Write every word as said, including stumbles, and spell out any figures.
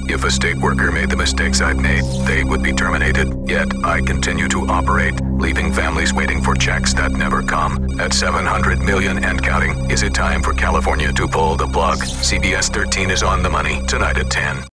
If a state worker made the mistakes I've made, they would be terminated. Yet, I continue to operate, leaving families waiting for checks that never come. At seven hundred million and counting, is it time for California to pull the plug? C B S thirteen is on the money, tonight at ten.